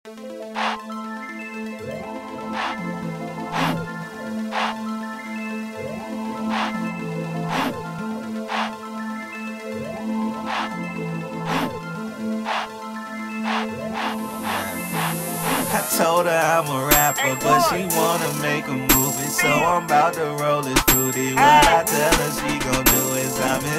I told her I'm a rapper, but she wanna make a movie, so I'm about to roll this fruity. What I tell her she gon' do is I'm in